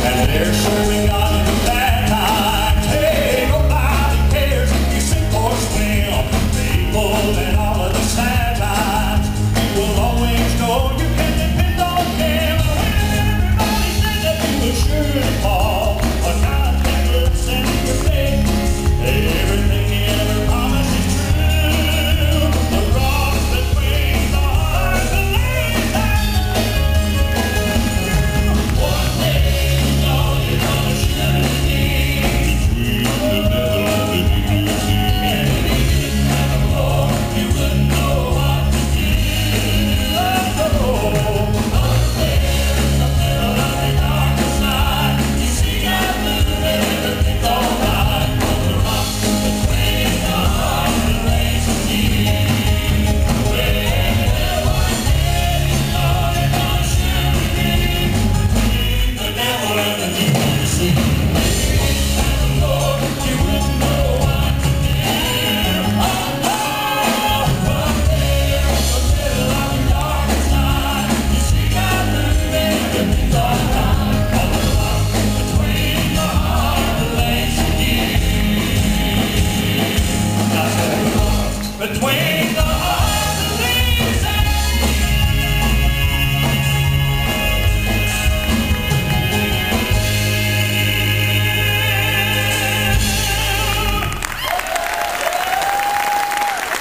And they're serving God in the bad times. Hey, nobody cares if you sink or swim. People and all of the sad times, you will always know you can depend on Him. When everybody said that you were sure to fall,